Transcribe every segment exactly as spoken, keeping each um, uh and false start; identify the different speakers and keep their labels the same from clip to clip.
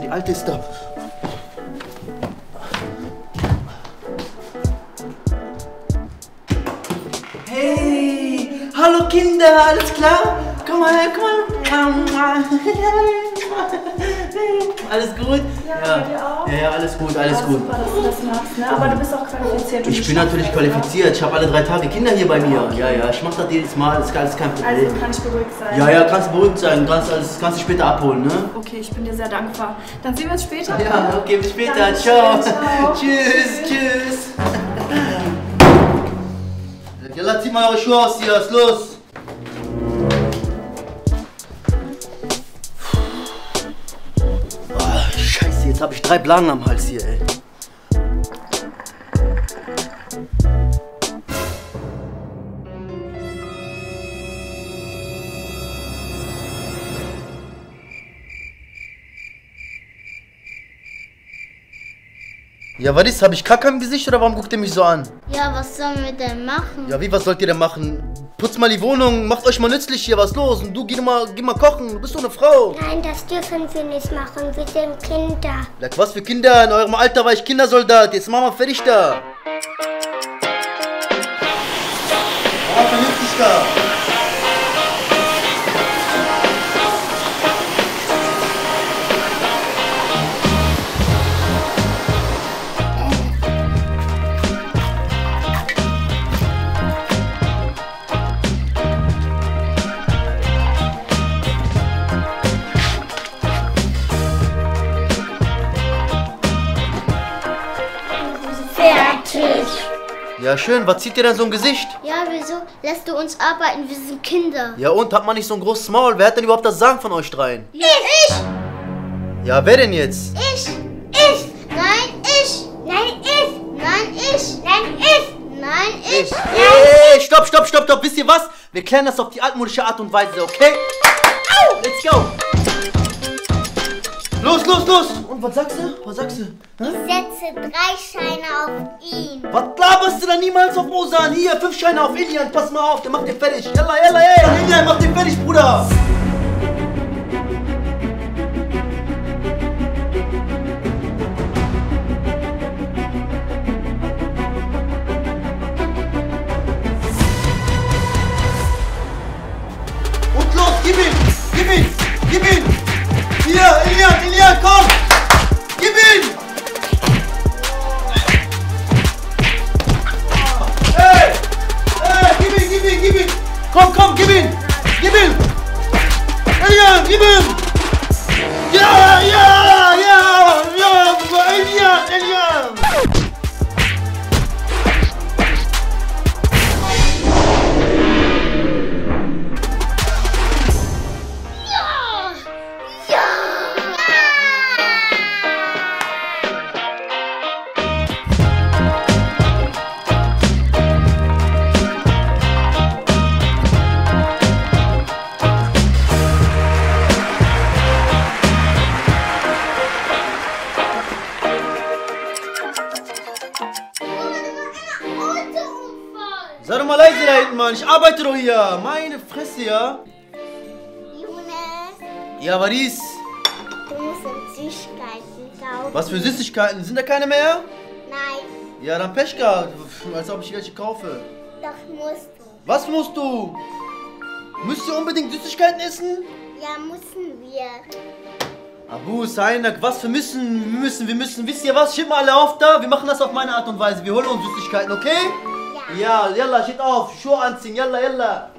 Speaker 1: die Alte ist da. Hey, hallo Kinder, alles klar? Komm mal her, komm mal. Alles gut?
Speaker 2: Ja, ja. Bei dir auch?
Speaker 1: Ja, ja, alles gut, alles ja, gut.
Speaker 2: Super, dass du das machst, ne? Aber du bist auch qualifiziert.
Speaker 1: Ich bin natürlich qualifiziert. Ich habe alle drei Tage Kinder hier bei mir. Ja, ja, ich mache das jedes Mal, das ist alles kein Problem.
Speaker 2: Also kann ich beruhigt sein?
Speaker 1: Ja, ja, kannst beruhigt sein. Kannst, alles, kannst du später abholen, ne?
Speaker 2: Okay, ich bin dir sehr dankbar. Dann sehen wir uns später.
Speaker 1: Ja, okay, bis später.
Speaker 2: Danke,
Speaker 1: Ciao.
Speaker 2: ciao.
Speaker 1: Tschüss, tschüss. Jalla, zieh mal eure Schuhe aus hier, ist los. Oh, Scheiße, jetzt habe ich drei Blagen am Hals hier, ey. Ja, was ist? Hab ich Kacke im Gesicht oder warum guckt ihr mich so an?
Speaker 3: Ja, was sollen wir denn machen?
Speaker 1: Ja, wie, was sollt ihr denn machen? Putzt mal die Wohnung, macht euch mal nützlich hier, was los? Und du, geh mal, geh mal kochen, du bist doch eine Frau.
Speaker 3: Nein, das dürfen wir nicht machen, wir sind Kinder.
Speaker 1: Like, was für Kinder? In eurem Alter war ich Kindersoldat, jetzt machen wir fertig da. Ah, vernünftig da.
Speaker 3: Fertig.
Speaker 1: Ja, schön, was zieht ihr denn so im Gesicht?
Speaker 3: Ja, wieso lässt du uns arbeiten? Wir sind Kinder.
Speaker 1: Ja und, hat man nicht so ein großes Maul? Wer hat denn überhaupt das Sagen von euch dreien?
Speaker 3: Ich! Ich!
Speaker 1: Ja, wer denn jetzt?
Speaker 3: Ich! Ich! Nein, ich! Nein, ich! Nein, ich! Nein, ich! Nein, ich!
Speaker 1: Ey, stopp, stopp, stopp, stopp, wisst ihr was? Wir klären das auf die altmodische Art und Weise, okay? Au! Let's go! Los, los, los! Und was sagst du? Was sagst du?
Speaker 3: Ich setze drei Scheine auf ihn.
Speaker 1: Was laberst du da niemals auf Osan? Hier, fünf Scheine auf Ilian, pass mal auf, der macht den fertig. Yalla, yalla, ey! Ilian, mach den fertig, Bruder! Und los, gib ihn! Gib ihn! Gib ihn! Hier, Ilian, Ilian, komm! Gib ihn! Hey! Hey, gib ihn, gib ihn, gib ihn! Komm, komm, gib ihn! Gib ihn! Ilian, gib ihn! Ja, ja, ja, ja! Ilian, Ilian! Sei doch mal leise da hinten, Mann. Ich arbeite doch hier. Meine Fresse, ja?
Speaker 3: Jonas,
Speaker 1: Ja, was ist?
Speaker 3: du musst uns Süßigkeiten kaufen.
Speaker 1: Was für Süßigkeiten? Sind da keine mehr?
Speaker 3: Nein,
Speaker 1: Ja, dann Pech gehabt. Als ob ich welche kaufe.
Speaker 3: doch musst du.
Speaker 1: Was musst du? Müsst ihr unbedingt Süßigkeiten essen?
Speaker 3: Ja, müssen wir.
Speaker 1: Abu, Sainak, was für müssen? Wir müssen, wir müssen. Wisst ihr was? Steht mal alle auf da. Wir machen das auf meine Art und Weise. Wir holen uns Süßigkeiten, okay?
Speaker 3: Ja.
Speaker 1: Ja, yalla, steht auf. Schuhe anziehen, yalla, yalla.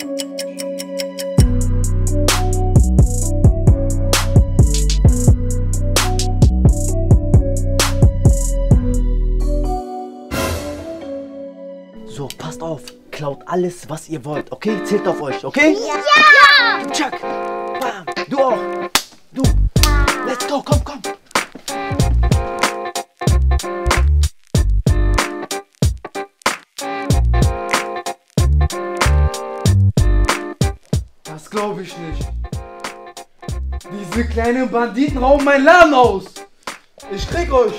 Speaker 1: So, passt auf. Klaut alles, was ihr wollt, okay? Zählt auf euch, okay?
Speaker 3: Ja!
Speaker 1: Chuck! Bam! Du auch! Du! Let's go, komm, komm! Das glaube ich nicht. Diese kleinen Banditen rauben meinen Laden aus. Ich krieg euch.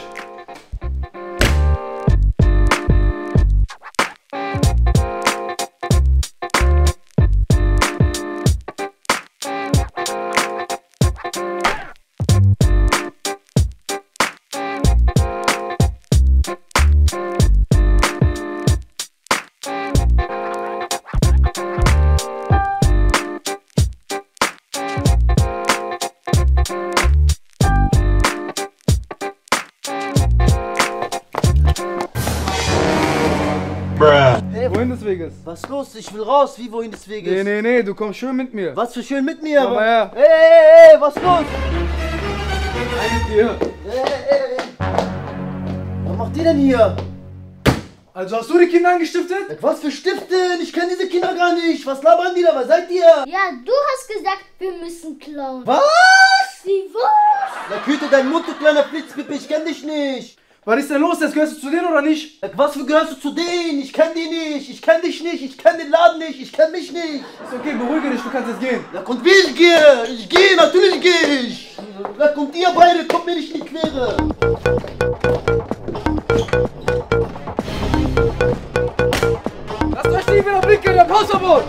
Speaker 4: Wohin des Weges?
Speaker 1: Was ist los? Ich will raus. Wie, wohin des Weges?
Speaker 4: Nee, nee, nee, du kommst schön mit mir.
Speaker 1: Was für schön mit mir?
Speaker 4: Komm mal her.
Speaker 1: Ey, ey, ey, was ist los?
Speaker 4: Rein mit dir.
Speaker 1: Ey, ey, ey. Was macht die denn hier?
Speaker 4: Also hast du die Kinder angestiftet?
Speaker 1: Was für Stiften? Ich kenne diese Kinder gar nicht. Was labern die da? Was seid ihr?
Speaker 3: Ja, du hast gesagt, wir müssen klauen.
Speaker 1: Was?
Speaker 3: Wie was?
Speaker 1: Na, hüte deinen Mund, du kleiner Flitzpippe. Ich kenn dich nicht.
Speaker 4: Was ist denn los? Jetzt gehörst du zu denen oder nicht?
Speaker 1: Was für gehörst du zu denen? Ich kenn die nicht. Ich kenn dich nicht. Ich kenn den Laden nicht. Ich kenn mich nicht.
Speaker 4: Ist okay, beruhige dich, du kannst jetzt gehen.
Speaker 1: Na, und wie ich gehe? Ich gehe, natürlich gehe ich. Na, kommt ihr beide, kommt mir nicht in die Quere.
Speaker 4: Lasst euch nie wieder blicken, ihr habt Hausverbot!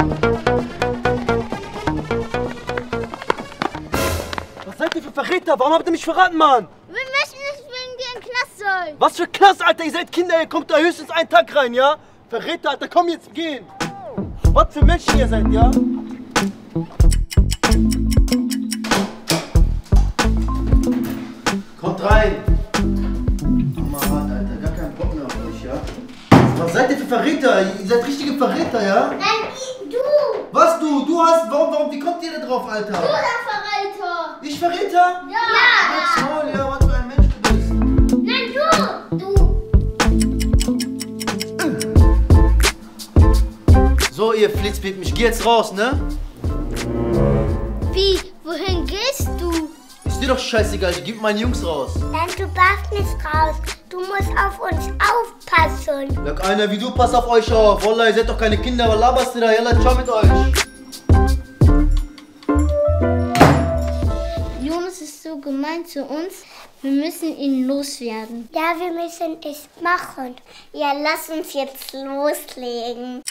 Speaker 1: Was seid ihr für Verräter? Warum habt ihr mich verraten, Mann?
Speaker 3: Wir möchten nicht wegen dir in den Knast sollen.
Speaker 1: Was für Knast, Alter? Ihr seid Kinder, ihr kommt da höchstens einen Tag rein, ja? Verräter, Alter, komm jetzt, gehen. Was für Menschen ihr seid, ja? Kommt rein. Kamerad, Alter, gar keinen Bock mehr auf euch, ja? Was seid ihr für Verräter? Ihr seid richtige Verräter, ja?
Speaker 3: Nein, ich, du.
Speaker 1: Was du? Du hast, warum, warum, wie kommt ihr da drauf, Alter?
Speaker 3: Du der Verräter.
Speaker 1: Ich Verräter?
Speaker 3: Ja.
Speaker 1: Halt's Maul, ja, was für ein Mensch du bist.
Speaker 3: Nein, du. Du.
Speaker 1: So, ihr Flitzpippen, ich geh jetzt raus, ne?
Speaker 3: Wie? Wohin gehst du?
Speaker 1: Ist dir doch scheißegal, ich geb meine Jungs raus.
Speaker 3: Nein, du darfst nicht raus. Du musst auf uns aufpassen.
Speaker 1: Sag einer wie du, pass auf euch auf. Wallah, ihr seid doch keine Kinder, was laberst du da? Yalla, ciao mit euch.
Speaker 3: Jonas ist so gemein zu uns. Wir müssen ihn loswerden. Ja, wir müssen es machen. Ja, lass uns jetzt loslegen.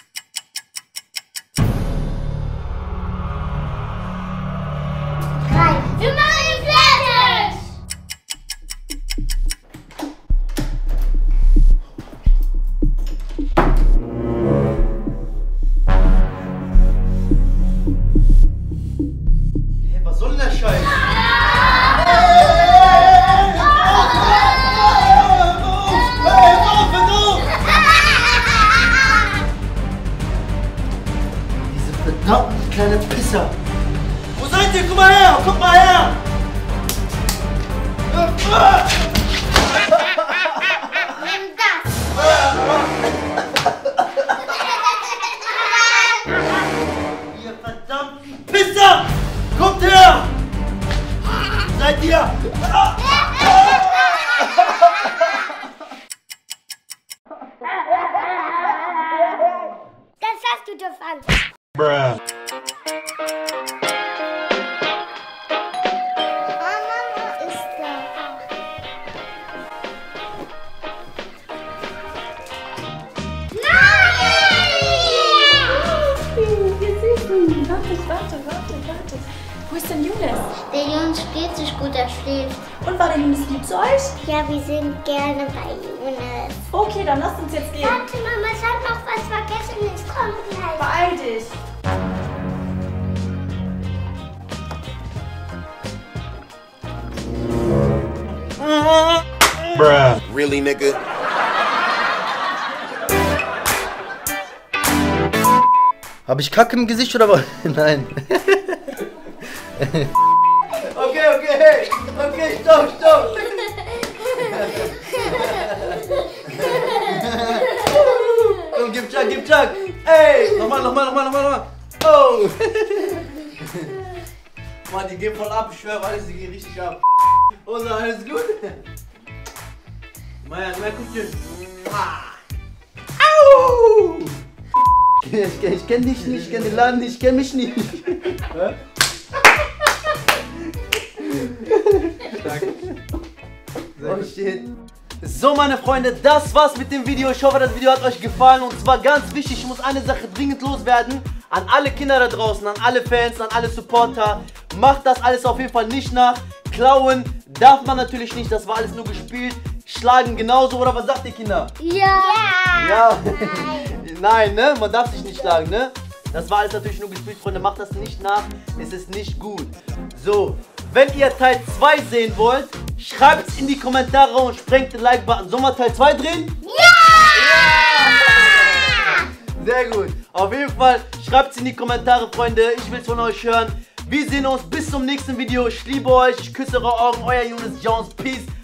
Speaker 3: Drei. Wir machen ihn fertig!
Speaker 1: Hey, was soll denn der Scheiß? Diese verdammten kleinen Pisser. Wo seid ihr? Komm mal her! Kommt mal her! Ihr verdammten Pisser! Kommt her! Seid ihr?
Speaker 3: Das hast du davon.
Speaker 5: Bruh.
Speaker 3: Mama ist da.
Speaker 2: Warte, warte, warte, warte. Wo ist denn Jonas?
Speaker 3: Der Jonas geht sich gut, er schläft.
Speaker 2: Und war der Jonas lieb zu euch?
Speaker 3: Ja, wir sind gerne bei Jonas.
Speaker 2: Okay, dann lasst uns jetzt gehen.
Speaker 3: Warte, Mama, ich hab noch was vergessen. Es kommt gleich.
Speaker 2: Beeil dich.
Speaker 5: Bruh.
Speaker 6: Really, nigga?
Speaker 1: Hab ich Kacke im Gesicht oder was? Nein. Okay, okay, hey. Okay, stopp, stopp. Komm, gib Chuck, gib Chuck. Ey, nochmal, nochmal, nochmal, nochmal, nochmal. Oh. Mann, die gehen voll ab, ich schwöre, alles, die gehen richtig ab. Oh, so, alles gut? Maja, mehr Kuscheln. Au! Ich, ich kenn dich nicht, ich kenn den Laden nicht, ich kenn mich nicht. Hä? Oh shit. So meine Freunde, das war's mit dem Video. Ich hoffe, das Video hat euch gefallen. Und zwar ganz wichtig, ich muss eine Sache dringend loswerden. An alle Kinder da draußen, an alle Fans, an alle Supporter. Macht das alles auf jeden Fall nicht nach. Klauen darf man natürlich nicht, das war alles nur gespielt. Schlagen genauso, oder was sagt ihr, Kinder?
Speaker 3: Ja.
Speaker 1: Ja. Nein, ne? Man darf sich nicht schlagen, ne? Das war alles natürlich nur gespielt, Freunde. Macht das nicht nach. Es ist nicht gut. So, wenn ihr Teil zwei sehen wollt, schreibt es in die Kommentare und sprengt den Like-Button. Sollen wir Teil zwei drehen?
Speaker 3: Ja!
Speaker 1: Sehr gut. Auf jeden Fall, schreibt es in die Kommentare, Freunde. Ich will es von euch hören. Wir sehen uns bis zum nächsten Video. Ich liebe euch. Ich küsse eure Augen. Euer Younes Jones. Peace.